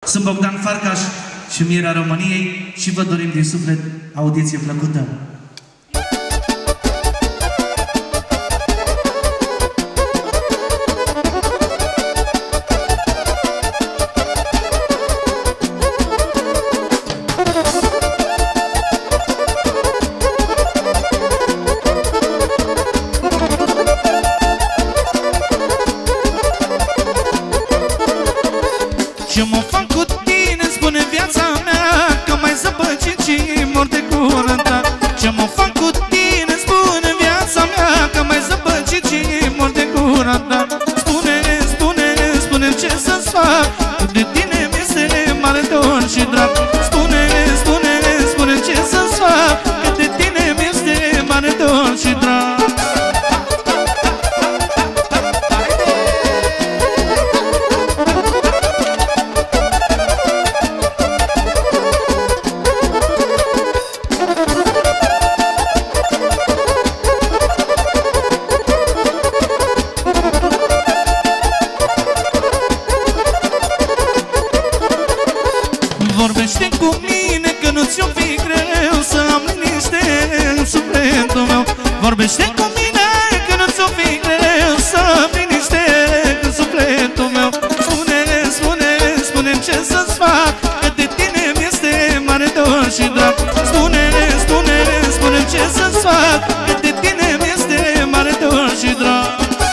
Sunt Bogdan Farcaș și Miera României și vă dorim din suflet audiție plăcută. Ce mă fac cu tine, spune viața mea, că mai zăpăcit și mor de gură ta. Ce mă fac cu tine, spune viața mea, că mai zăpăcit și mor de gură ta. Spune ce să-ți fac, de tine mi-este mare dor și drag. Spune ce să-ți fac, că de tine mi-este mare dor și drag. Vorbește cu mine că nu-ți-o fi greu să am liniște în sufletul meu. Vorbește cu mine că nu-ți-o fi greu să am liniște în sufletul meu. Spune ce să-ți fac, că de tine mi-este mare dor și drag. Spune ce să-ți fac, că de tine mi-este mare dor și drag.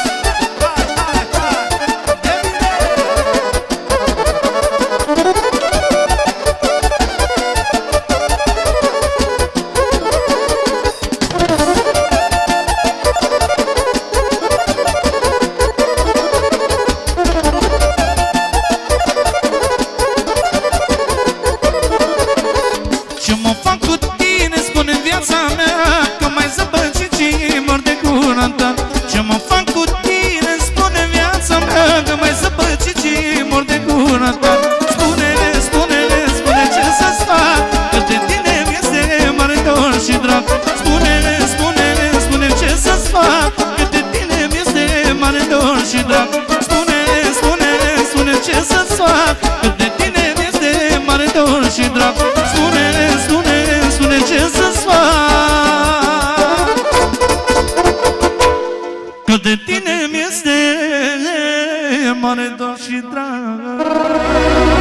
Ce mă fac cu tine, spune viața mea, că mai zăpăcit și mor de gura ta. Ce mă fac cu tine, spune viața mea, că mai zăpăcit și mor de gura ta. Spune ce să-ți fac, că de tine mi-este mare dor și drag. Spune ce să-ți fac, că de tine mi-este mare dor și drag. Spune ce să-ți fac, că de tine mi-este mare dor și drag. Spune ce să-ți fac, că de tine mi-este mare dor și drag.